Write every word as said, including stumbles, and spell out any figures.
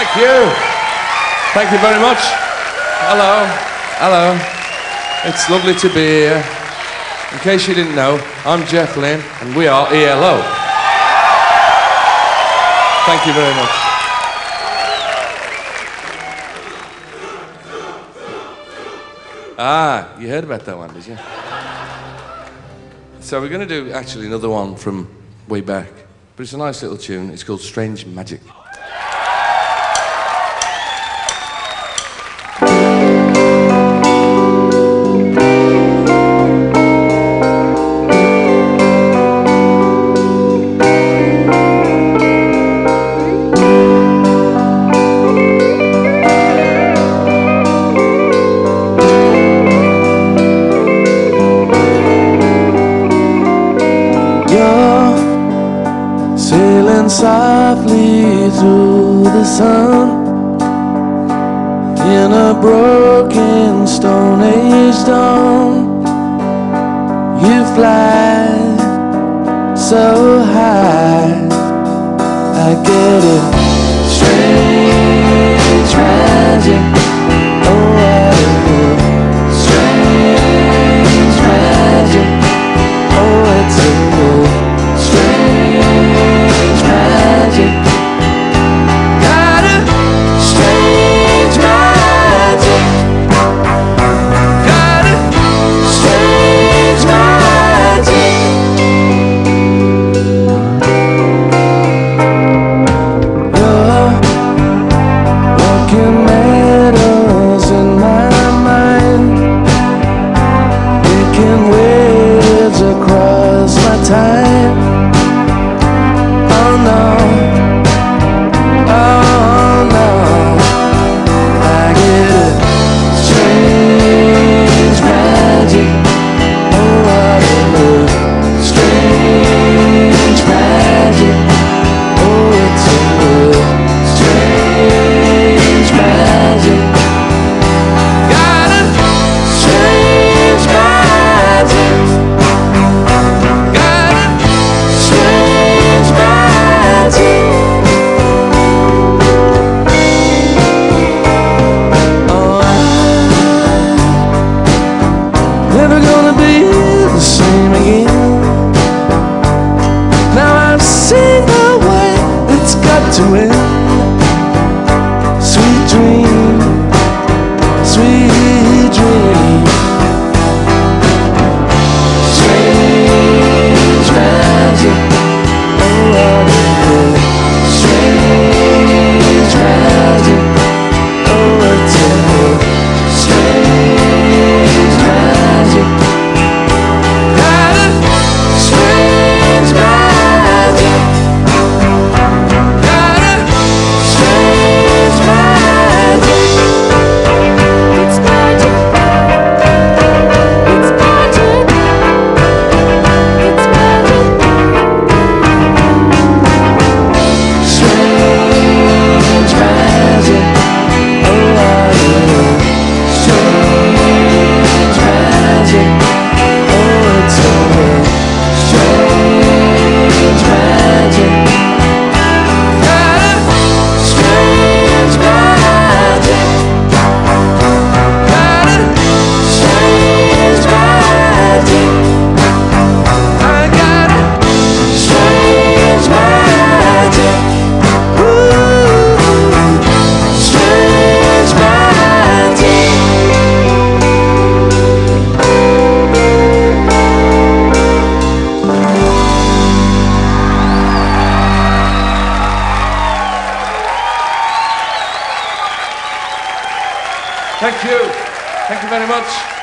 Thank you. Thank you very much. Hello. Hello. It's lovely to be here. In case you didn't know, I'm Jeff Lynne, and we are E L O. Thank you very much. Ah, you heard about that one, did you? So we're going to do actually another one from way back, but it's a nice little tune. It's called Strange Magic. Sailing softly through the sun in a broken Stone Age dawn. You fly so high, I get it. Strange magic. Oh, what a strange magic. Oh, it's a cool strange magic. Got a strange magic. Got a strange magic. You're walking medals in my mind, making waves across my time. Oh no, oh no, I get a strange magic. Oh, what a strange magic. Oh, it's a strange magic. Got a strange magic. Got a strange magic. Oh, I'm never gonna be the same again. Now I've seen the way it's got to end. Sweet dream, sweet dream. Strange magic. Oh, what a strange magic. Oh, it's a strange magic. Got a strange magic. Got a strange magic. It's magic. It's magic. It's magic. Strange magic. Oh, what a strange magic. Oh, it's a strange magic. Got a strange magic. Got a strange magic. I got a strange magic. Ooh, strange magic. Thank you. Thank you very much.